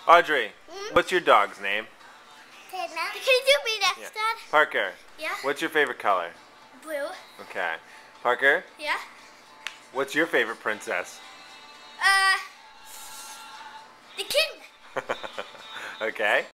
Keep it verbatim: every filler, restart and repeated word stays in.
Audrey, Hmm? what's your dog's name? Can you do me next, Yeah. Dad? Parker. Yeah. What's your favorite color? Blue. Okay. Parker, Yeah. what's your favorite princess? Uh, the king. Okay.